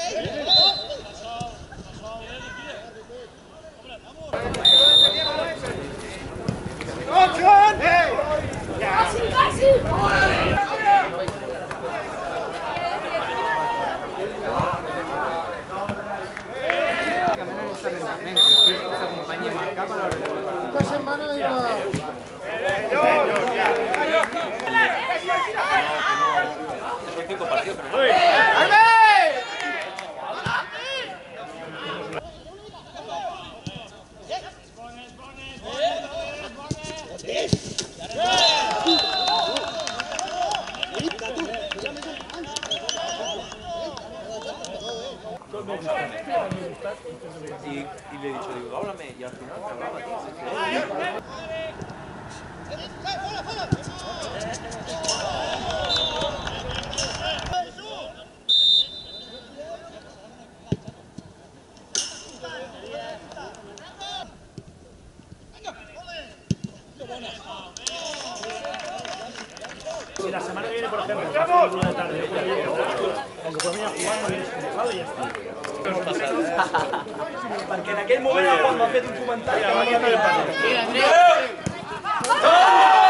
Y le he dicho, digo, háblame, y al final me hablaba, tío. Si la semana que viene, por ejemplo, va a ser una de tarde, aunque por mí a jugar no vienes convocado y ya está. Perquè en aquell moment, quan m'ha fet un comentari... Mira, Andrés!